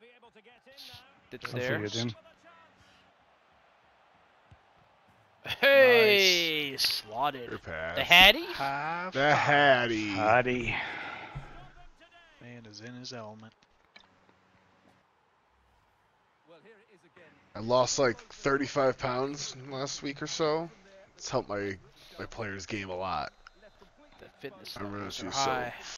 It's I'll see there. it in. Hey, slotted. Good pass. The Hattie? High The Hattie. Hattie. Man is in his element. I lost like 35 pounds last week or so. It's helped my player's game a lot. The fitness I remember levels she are was so high.